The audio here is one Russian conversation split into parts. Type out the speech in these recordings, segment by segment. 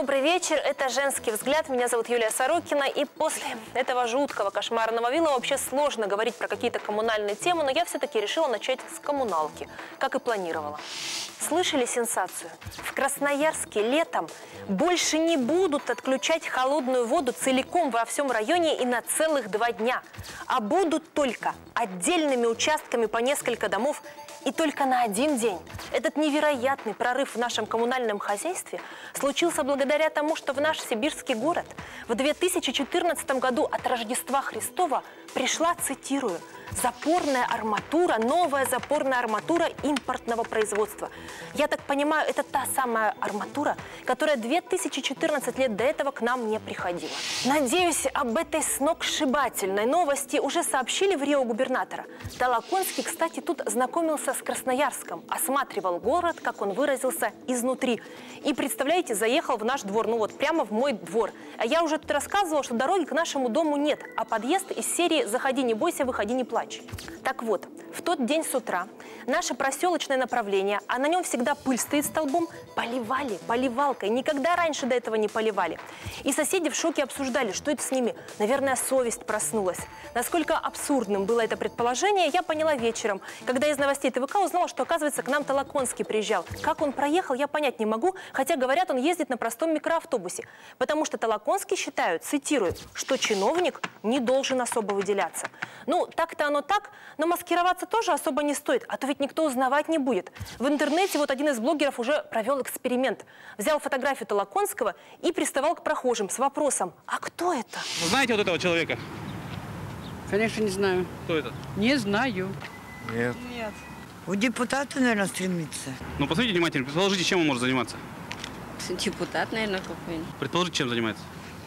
Добрый вечер, это «Женский взгляд». Меня зовут Юлия Сорокина. И после этого жуткого кошмарного вилла вообще сложно говорить про какие-то коммунальные темы, но я все-таки решила начать с коммуналки, как и планировала. Слышали сенсацию? В Красноярске летом больше не будут отключать холодную воду целиком во всем районе и на целых 2 дня, а будут только отдельными участками по несколько домов и только на 1 день. Этот невероятный прорыв в нашем коммунальном хозяйстве случился благодаря тому, что в наш сибирский город в 2014 году от Рождества Христова пришла, цитирую, запорная арматура, новая запорная арматура импортного производства. Я так понимаю, это та самая арматура, которая 2014 лет до этого к нам не приходила. Надеюсь, об этой сногсшибательной новости уже сообщили в Рио губернатора. Толоконский, кстати, тут знакомился с Красноярском, осматривал город, как он выразился, изнутри. И, представляете, заехал в наш двор, ну вот прямо в мой двор. А я уже тут рассказывала, что дороги к нашему дому нет, а подъезд из серии «Заходи, не бойся, выходи, не плачь». Так вот, в тот день с утра наше проселочное направление, а на нем всегда пыль стоит столбом, поливали поливалкой. Никогда раньше до этого не поливали. И соседи в шоке обсуждали, что это с ними. Наверное, совесть проснулась. Насколько абсурдным было это предположение, я поняла вечером, когда из новостей ТВК узнала, что, оказывается, к нам Толоконский приезжал. Как он проехал, я понять не могу, хотя, говорят, он ездит на простом микроавтобусе. Потому что Толоконский считают, цитирую, что чиновник не должен особо выделяться. Ну, так-то оно так, но маскироваться тоже особо не стоит, а то ведь никто узнавать не будет. В интернете вот один из блогеров уже провел эксперимент. Взял фотографию Толоконского и приставал к прохожим с вопросом: а кто это? Вы знаете вот этого человека? Конечно, не знаю. Кто это? Не знаю. Нет. Нет. В депутаты, наверное, стремится. Ну, посмотрите внимательно, предположите, чем он может заниматься. Депутат, наверное, какой-нибудь. Предположите, чем занимается.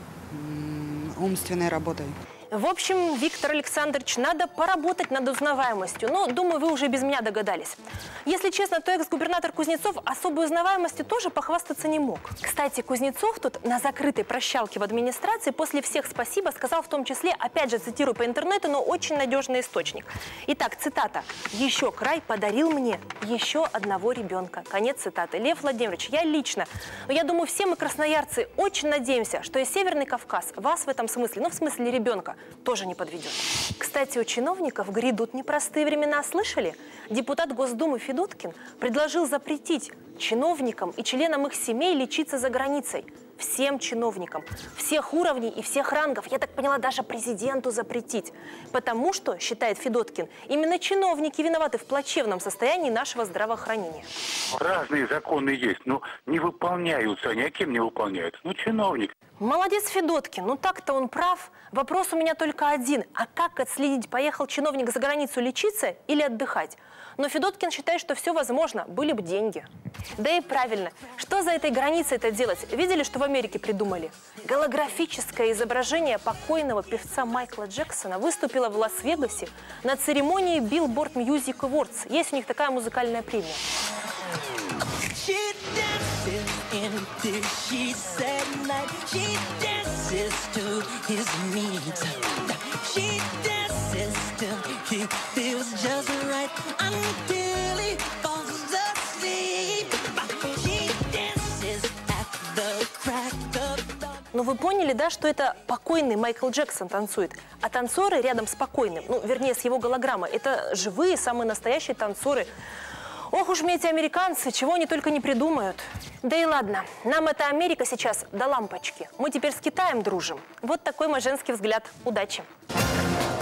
Умственной работой. В общем, Виктор Александрович, надо поработать над узнаваемостью. Но, думаю, вы уже без меня догадались. Если честно, то экс-губернатор Кузнецов особой узнаваемостью тоже похвастаться не мог. Кстати, Кузнецов тут на закрытой прощалке в администрации после всех спасибо сказал в том числе, опять же, цитирую по интернету, но очень надежный источник. Итак, цитата. «Еще край подарил мне еще одного ребенка». Конец цитаты. Лев Владимирович, я лично, но я думаю, все мы, красноярцы, очень надеемся, что и Северный Кавказ вас в этом смысле, ну, в смысле ребенка, тоже не подведет. Кстати, у чиновников грядут непростые времена, слышали? Депутат Госдумы Федоткин предложил запретить чиновникам и членам их семей лечиться за границей. Всем чиновникам, всех уровней и всех рангов, я так поняла, даже президенту запретить. Потому что, считает Федоткин, именно чиновники виноваты в плачевном состоянии нашего здравоохранения. Разные законы есть, но не выполняются они. А кем не выполняются? Ну, чиновник. Молодец Федоткин, ну так-то он прав. Вопрос у меня только один. А как отследить, поехал чиновник за границу лечиться или отдыхать? Но Федоткин считает, что все возможно, были бы деньги. Да и правильно. Что за этой границей-то делать? Видели, что в Америке придумали? Голографическое изображение покойного певца Майкла Джексона выступило в Лас-Вегасе на церемонии Billboard Music Awards. Есть у них такая музыкальная премия. Ну вы поняли, да, что это покойный Майкл Джексон танцует, а танцоры рядом с покойным, ну вернее с его голограммой, это живые, самые настоящие танцоры. Ох уж мне эти американцы, чего они только не придумают. Да и ладно, нам эта Америка сейчас до лампочки. Мы теперь с Китаем дружим. Вот такой мой женский взгляд. Удачи!